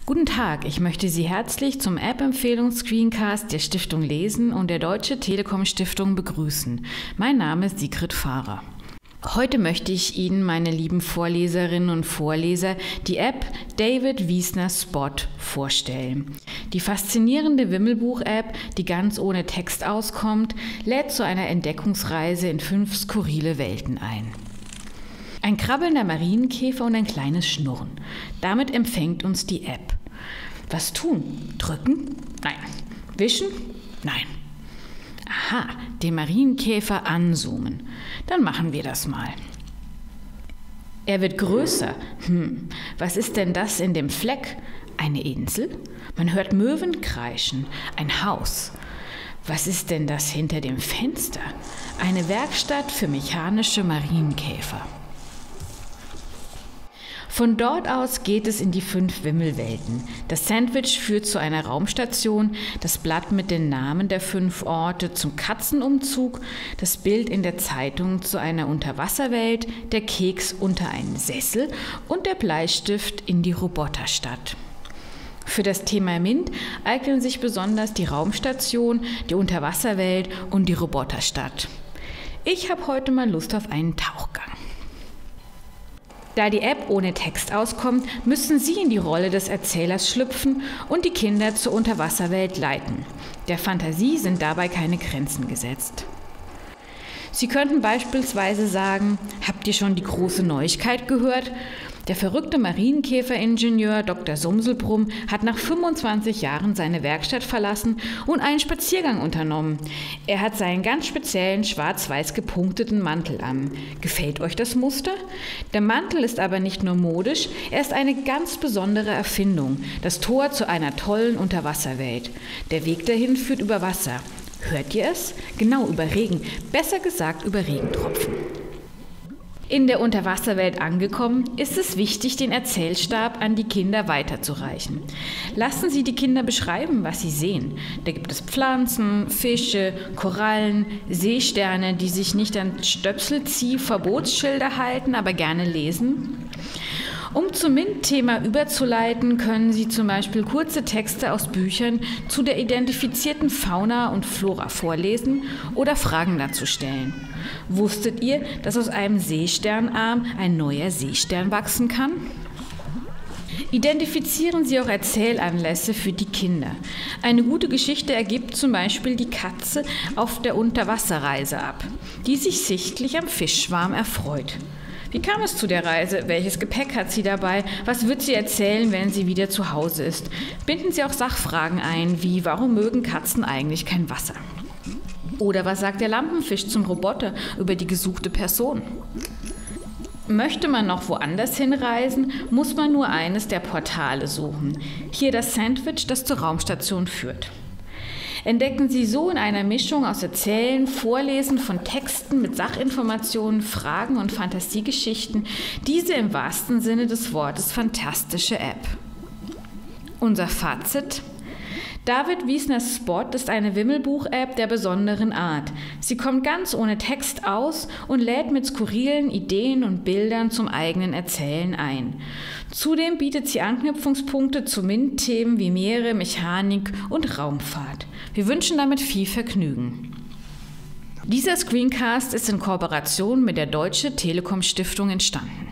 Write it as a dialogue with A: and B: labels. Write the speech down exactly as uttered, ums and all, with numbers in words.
A: Guten Tag, ich möchte Sie herzlich zum App-Empfehlungs-Screencast der Stiftung Lesen und der Deutsche Telekom Stiftung begrüßen. Mein Name ist Sigrid Fahrer. Heute möchte ich Ihnen, meine lieben Vorleserinnen und Vorleser, die App David Wiesner Spot vorstellen. Die faszinierende Wimmelbuch-App, die ganz ohne Text auskommt, lädt zu einer Entdeckungsreise in fünf skurrile Welten ein. Ein krabbelnder Marienkäfer und ein kleines Schnurren. Damit empfängt uns die App. Was tun? Drücken? Nein. Wischen? Nein. Aha, den Marienkäfer anzoomen. Dann machen wir das mal. Er wird größer. Hm, was ist denn das in dem Fleck? Eine Insel? Man hört Möwen kreischen. Ein Haus. Was ist denn das hinter dem Fenster? Eine Werkstatt für mechanische Marienkäfer. Von dort aus geht es in die fünf Wimmelwelten. Das Sandwich führt zu einer Raumstation, das Blatt mit den Namen der fünf Orte zum Katzenumzug, das Bild in der Zeitung zu einer Unterwasserwelt, der Keks unter einen Sessel und der Bleistift in die Roboterstadt. Für das Thema MINT eignen sich besonders die Raumstation, die Unterwasserwelt und die Roboterstadt. Ich habe heute mal Lust auf einen Tauchgang. Da die App ohne Text auskommt, müssen Sie in die Rolle des Erzählers schlüpfen und die Kinder zur Unterwasserwelt leiten. Der Fantasie sind dabei keine Grenzen gesetzt. Sie könnten beispielsweise sagen: Habt ihr schon die große Neuigkeit gehört? Der verrückte Marienkäferingenieur Doktor Sumselbrumm hat nach fünfundzwanzig Jahren seine Werkstatt verlassen und einen Spaziergang unternommen. Er hat seinen ganz speziellen schwarz-weiß gepunkteten Mantel an. Gefällt euch das Muster? Der Mantel ist aber nicht nur modisch, er ist eine ganz besondere Erfindung, das Tor zu einer tollen Unterwasserwelt. Der Weg dahin führt über Wasser. Hört ihr es? Genau, über Regen, besser gesagt über Regentropfen. In der Unterwasserwelt angekommen, ist es wichtig, den Erzählstab an die Kinder weiterzureichen. Lassen Sie die Kinder beschreiben, was sie sehen. Da gibt es Pflanzen, Fische, Korallen, Seesterne, die sich nicht an Stöpselzieh-Verbotsschilder halten, aber gerne lesen. Um zum MINT-Thema überzuleiten, können Sie zum Beispiel kurze Texte aus Büchern zu der identifizierten Fauna und Flora vorlesen oder Fragen dazu stellen. Wusstet ihr, dass aus einem Seesternarm ein neuer Seestern wachsen kann? Identifizieren Sie auch Erzählanlässe für die Kinder. Eine gute Geschichte ergibt zum Beispiel die Katze auf der Unterwasserreise ab, die sich sichtlich am Fischschwarm erfreut. Wie kam es zu der Reise? Welches Gepäck hat sie dabei? Was wird sie erzählen, wenn sie wieder zu Hause ist? Binden Sie auch Sachfragen ein, wie: Warum mögen Katzen eigentlich kein Wasser? Oder was sagt der Lampenfisch zum Roboter über die gesuchte Person? Möchte man noch woanders hinreisen, muss man nur eines der Portale suchen. Hier das Sandwich, das zur Raumstation führt. Entdecken Sie so in einer Mischung aus Erzählen, Vorlesen von Texten mit Sachinformationen, Fragen und Fantasiegeschichten diese im wahrsten Sinne des Wortes fantastische App. Unser Fazit: David Wiesner Spot ist eine Wimmelbuch-App der besonderen Art. Sie kommt ganz ohne Text aus und lädt mit skurrilen Ideen und Bildern zum eigenen Erzählen ein. Zudem bietet sie Anknüpfungspunkte zu MINT-Themen wie Meere, Mechanik und Raumfahrt. Wir wünschen damit viel Vergnügen. Dieser Screencast ist in Kooperation mit der Deutsche Telekom Stiftung entstanden.